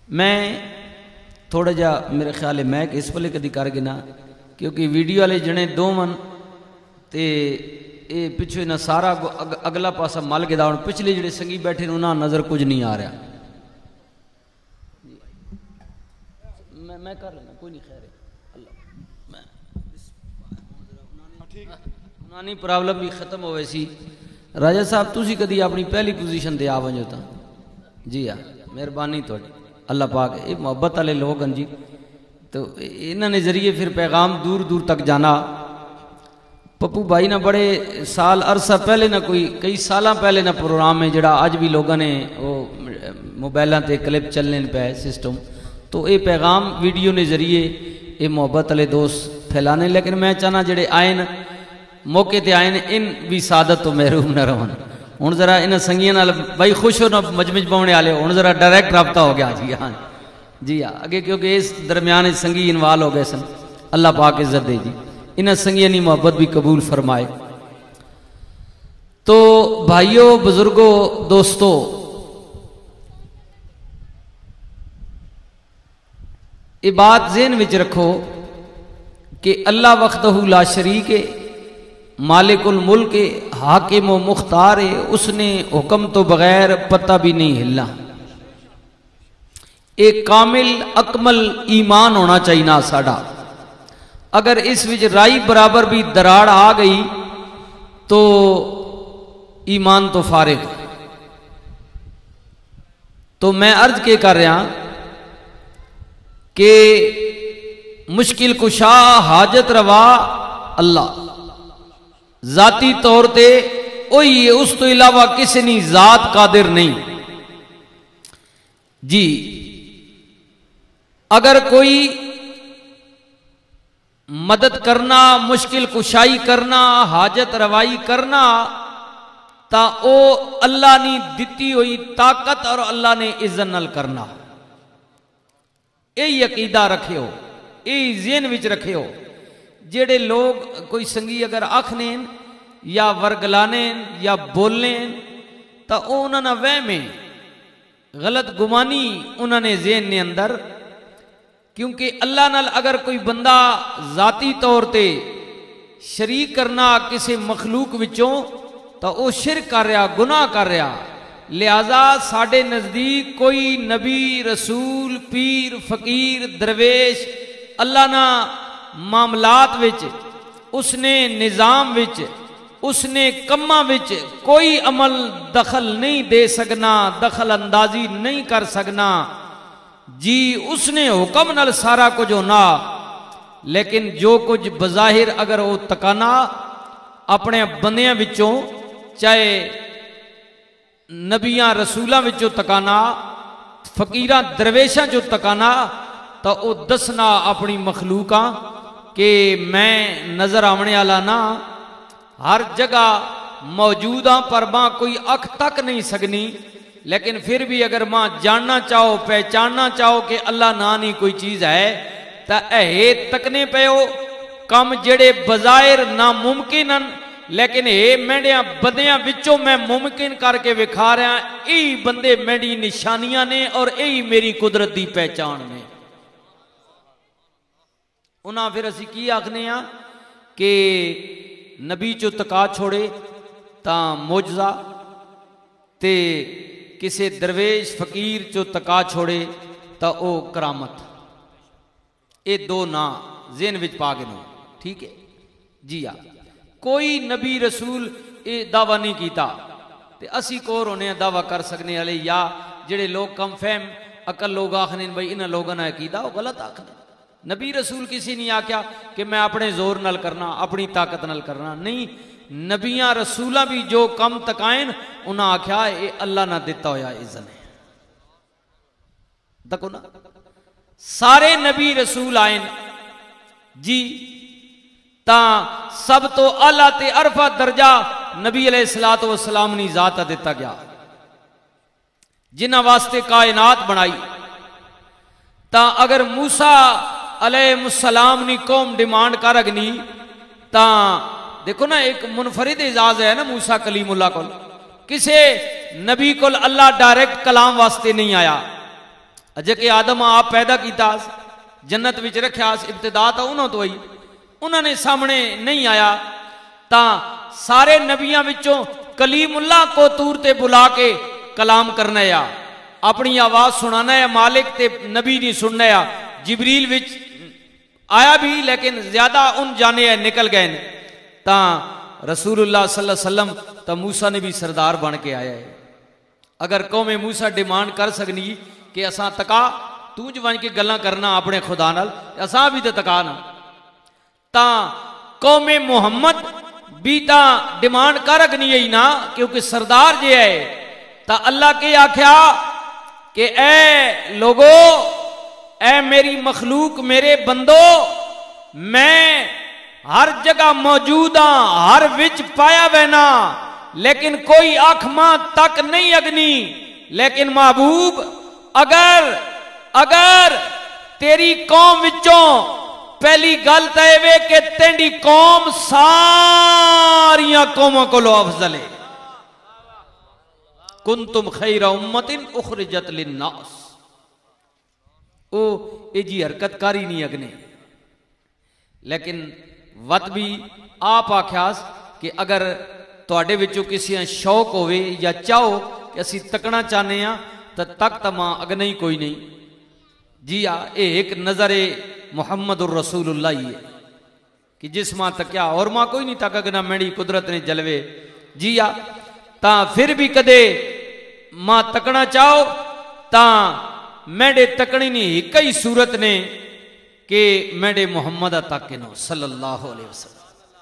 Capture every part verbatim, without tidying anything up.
मैं थोड़ा जा मेरे ख्याल है मैं इस वेले कदी कर गिना क्योंकि वीडियो वाले जने दो मन ते ये पिछू इन्हें सारा अग, अगला पासा मल गया हूँ पिछले जोड़े संगी बैठे उन्हें नज़र कुछ नहीं आ रहा। मैं मैं कर लेना कोई नहीं खैर उन्होंने प्रॉब्लम भी खत्म हो वैसी। राजा साहब तुसी कदी अपनी पहली पोजीशन ते आ वजो तो जी हाँ मेहरबानी थोड़ी अल्लाह पाक ये मोहब्बत वाले लोग हैं जी तो इन्होंने जरिए फिर पैगाम दूर दूर तक जाना। पप्पू भाई ना बड़े साल अरसा पहले ना कोई कई साल पहले ना प्रोग्राम है जड़ा अज भी लोगों ने वो मोबाइलों ते क्लिप चलने पे सिस्टम तो ये पैगाम वीडियो ने जरिए ये मोहब्बत वाले दोस्त फैलाने। लेकिन मैं चाहना जड़े आए न मौके ते आए न इन भी सादत तो महरूम न रहन। हूँ जरा इन्होंने संगिया नाल भाई खुश हो ना मजमज पाने वाले हूँ जरा डायरैक्ट रबता हो गया जी हाँ जी हाँ अगे क्योंकि इस दरम्यान संगी इन्वाल्व हो गए सन। अल्लाह पाक इज्जत दे जी इन्हें संगिया की मोहब्बत भी कबूल फरमाए। तो भाइयों बुजुर्गों दोस्तों ये बात ज़हन विच रखो कि अल्लाह वख्दहू ला शरीक है मालिकुल मुल्क है हाकिम व मुख्तार है उसने हुक्म तो बगैर पता भी नहीं हिलना। एक कामिल अकमल ईमान होना चाहिए ना साड़ा। अगर इस विच राई बराबर भी दराड़ आ गई तो ईमान तो फारिग। तो मैं अर्ज के कर रहा कि मुश्किल कुशा हाजत रवा अल्लाह जाती तौर ते वही है उस तो इलावा किसी ने जात कादिर नहीं जी। अगर कोई मदद करना मुश्किल कुशाई करना हाजत रवाई करना ता ओ अल्लाह ने दिती हुई ताकत और अल्लाह ने इज्जत नाल करना। यही अकीदा रखियो यही ज़हन विच रखियो। जेड़े लोग कोई संगी अगर आखने या वर्गलाने या बोलने तो उन्होंने वह में गलत गुमानी उन्होंने ज़हन ने अंदर क्योंकि अल्लाह नाल अगर कोई बंदा जाती तौर ते शरीक करना किसी मखलूक विचों तो वह शिरक कर रहा गुनाह कर रहा। लिहाजा साडे नज़दीक कोई नबी रसूल पीर फकीर दरवेश अल्लाह ना मामलात विच उसने निज़ाम विच उसने कम्मा विच कोई अमल दखल नहीं दे सकना दखल अंदाजी नहीं कर सकना जी। उसने हुक्म नाल सारा कुछ होना। लेकिन जो कुछ बज़ाहिर अगर वो तकाना अपने बंदियां विचों चाहे नबियां रसूलां विचों तकाना फकीरां दरवेशां चों तकाना तो वह दसना अपनी मखलूका कि मैं नजर आने वाला ना हर जगह मौजूद हाँ पर मां कोई अख तक नहीं सकनी। लेकिन फिर भी अगर मां जानना चाहो पहचानना चाहो कि अल्लाह ना नहीं कोई चीज है तो ए तकने पे कम जेड़े बजायर नामुमकिन लेकिन ये मेडिया बंदियां विचों मैं मुमकिन करके विखा रहा। यही बंदे मेरी निशानियां ने और यही मेरी कुदरत की पहचान ने। उन्हें फिर असी की आखने कि नबी चो तका छोड़े ता मोजजा ते किसी दरवेश फकीर चो तका छोड़े तो ओ करामत। ये दो ना ज़हन विच पा गए। ठीक है जी हाँ कोई नबी रसूल ये दावा नहीं किया ते असी कोर होने दावा कर सकने वाले या जेड़े लोग कम फहम अकल लोग आखने भाई इन्होंने लोगों ने कीता वो गलत आखने। नबी रसूल किसी ने आख्या कि मैं अपने जोर नाल करना अपनी ताकत नाल करना नहीं। नबियां रसूलां भी जो कम तकायन उन्हें आख्या ये अल्लाह ना दिता होया इज़्ज़त है। देखो ना सारे नबी रसूल आए जी ता सब तो आला ते अरफा दर्जा नबी अलैहिस्सलात व सलाम नी जात दिता गया जिन्हां वास्ते कायनात बनाई। ता अगर मूसा अलैहिस्सलाम नी कौम डिमांड कर अगनी ता देखो ना एक मुनफरिद इजाज है ना मूसा कलीमुल्लाह को किसे नबी को अल्लाह डायरेक्ट कलाम वास्ते नहीं आया अजे कि आदम आप पैदा किया जन्नत विच रखा, इब्तिदा तो उन्होंने तो आई, उन्होंने सामने नहीं आया। ता सारे नबियां विचों कलीमुल्लाह को तूर ते बुला के कलाम करना या अपनी आवाज सुनाना है, मालिक ते नबी नहीं सुनना या। जिबरील विच आया भी लेकिन ज्यादा उन जाने है निकल गए ने। ता रसूलुल्लाह सल्लल्लाहु अलैहि वसल्लम ता मूसा ने भी सरदार बन के आया है। अगर कौमे मूसा डिमांड कर सकनी कि असा तका तू ज बन के गल्लां करना अपने खुदा नाल, असा भी तो तका ना। ता कौमे मुहम्मद भी ता डिमांड कर अगनी ही ना, क्योंकि सरदार जे है ता अल्लाह के आख्या कि ए लोगो, ए मेरी मखलूक, मेरे बंदो, मैं हर जगह मौजूद हाँ, हर विच पाया वैना, लेकिन कोई आंख मां तक नहीं अगनी। लेकिन महबूब अगर अगर तेरी कौम विचों पहली गल तो यह कि तेरी कौम सारिया कौमों को अफजल है। कुंतुम खैरा उम्मतिन उखरिजत लिन्नास, ओ ए जी हरकत कारी नहीं अगने। लेकिन वत भी आप आख्यास कि अगर तुहाडे विचों किसी शौक होवे या चाहो कि असी तकना चाहते हैं तो तक तो मां अगने ही कोई नहीं। जी आ एक नजरे मुहम्मदुर रसूलुल्लाह ही है कि जिस मां तक्या और मां कोई नहीं तक अगना, मेरी कुदरत ने जलवे। जी आ ता फिर भी कदे मां तकना चाहो ता मेरे तकनी नहीं एक ही सूरत ने कि मेरे मुहम्मद तक नो सल्लल्लाहु अलैहि वसल्लम,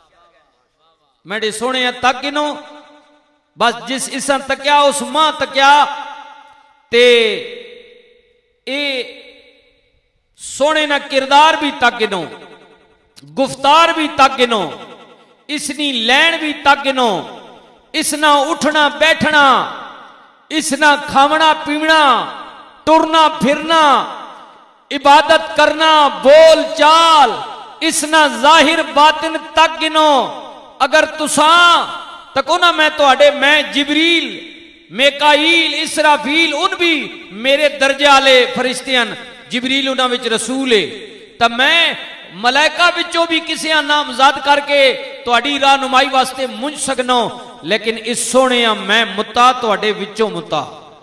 मेरे सोने तक नो। बस जिस इसा तक्या उस मां तक्या ते ए सोने ना किरदार भी तक नो, गुफ्तार भी तक नो, इसनी लैन भी तक नो, इसना उठना बैठना, इसना खावना पीवना, टुरना फिरना, इबादत करना, बोल चाल, इसना जाहिर बातिन तक गिनो। अगर तुसा तको ना मैं तुहाडे मैं जिबरील, मेकाईल, इसराफील उन भी मेरे दर्जे आले फरिश्ते हैं, जिबरील उन्हां विच रसूल है, तब मैं मलाइका विचों भी किसी नामजद करके तुहाडी रहनुमाई वास्ते मुंझ सकनो। लेकिन इस सोने मैं मुता तुहाडे विचों मुता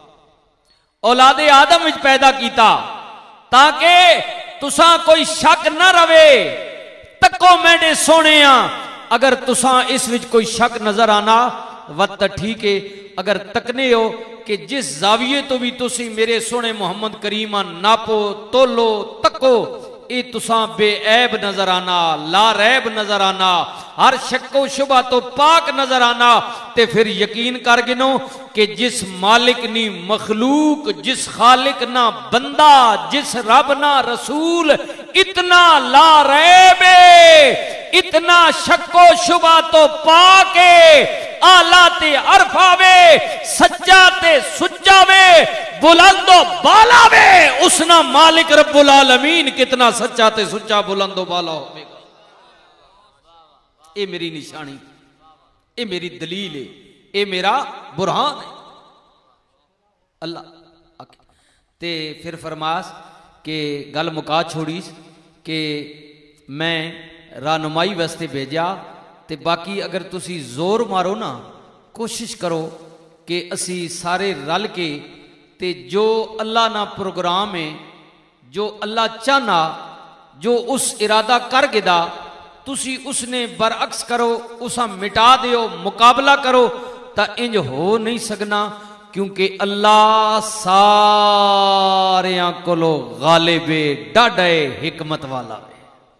औलादे आदम विच पैदा किया ताकि तुसा कोई शक न रवे। तको मेरे सोने अगर तुसा इस विच कोई शक नजर आना वत ठीक है। अगर तकने हो कि जिस जाविये तो भी तुसी मेरे सोने मुहम्मद करीमा नापो तोलो तको ये तुसा बेऐब नजर आना, लारैब नजर आना, हर शक्को शुबा तो पाक नजर आना, ते फिर यकीन कर गिनो कि जिस मालिक नी मखलूक, जिस खालिक ना बंदा, जिस रब ना रसूल, इतना लारैब, इतना शक्को शुबा तो पाके, आला ते अरफावे, सच्चा ते सुच्चावे, बुलंदो बालावे, उसना मालिक रब्बुल आलमीन कितना सच्चा ते सुच्चा बुलंदो बाला होगा। ये मेरी निशानी, ये मेरी दलील है, ये मेरा बुरहान है। अल्लाह ते फिर फरमास के गल मुका छोड़ी कि मैं रहनुमाई वास्ते भेजा ते बाकी अगर तुसी जोर मारो ना, कोशिश करो कि असी सारे रल के ते जो अल्लाह ना प्रोग्राम है, जो अल्लाह चाहना, जो उस इरादा कर गिदा तुसी उसने बरअक्स करो, उसा मिटा दियो, मुकाबला करो, ता इंज हो नहीं सकना। क्योंकि अल्लाह सारियां कोलो गालिबे डाडे हिकमत वाला है।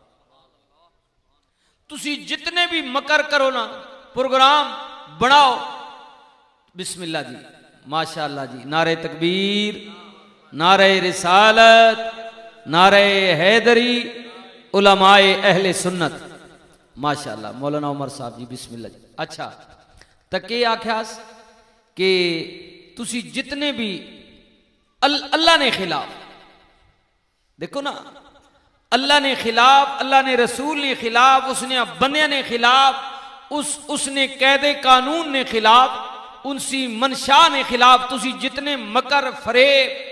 तुसी जितने भी मकर करो ना, प्रोग्राम बनाओ, बिस्मिल्लाह जी, माशाअल्लाह जी, नारे तकबीर, नारे रिसालत, नारे हैदरी, उलमाए अहले सुन्नत, माशाअल्लाह। मौलाना उमर साहब जी बिस्मिल्लाह जी। अच्छा तके आख्यास कि तुसी जितने भी अल, अल्लाह ने खिलाफ, देखो ना, अल्लाह ने खिलाफ, अल्लाह ने रसूल ने खिलाफ, उसने बंदियां ने खिलाफ, उस उसने कैदे कानून ने खिलाफ, उनसी मनशा ने खिलाफ, तुसी जितने मकर फरेब